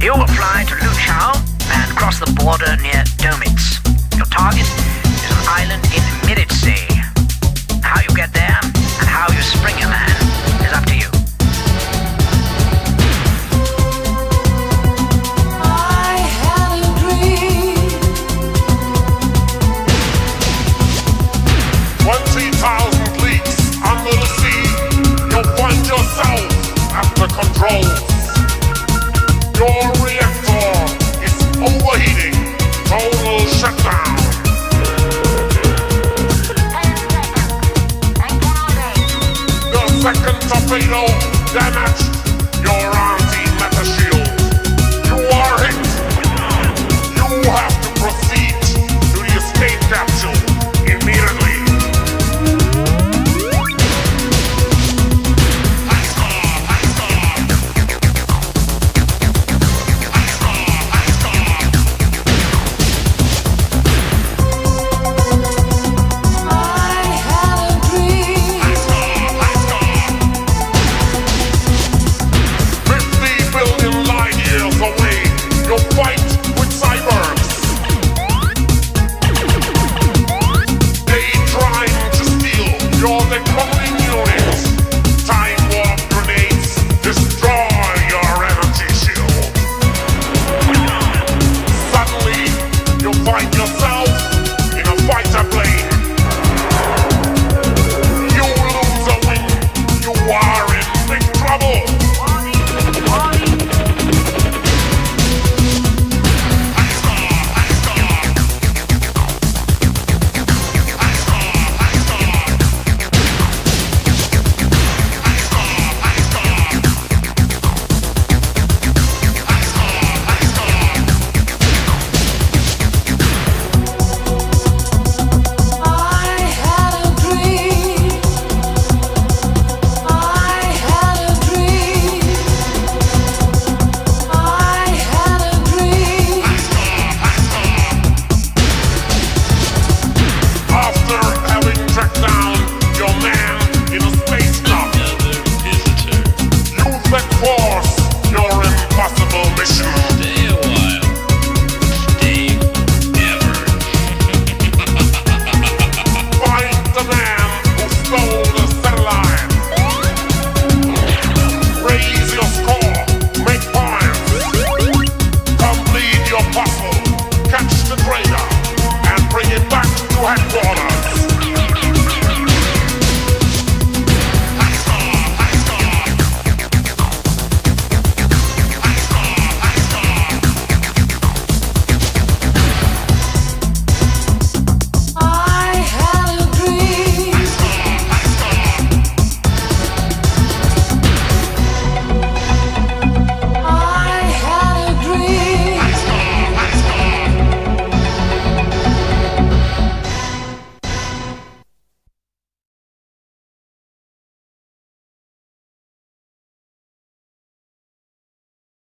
You will fly to Luchao and cross the border near Domitz. Your target is an island in Miditsee. How you get there and how you spring your man is up to you. I had a dream. 20,000 leagues under the sea, you'll find yourself at the controls. Your reactor is overheating. Total shutdown. The second torpedo damaged.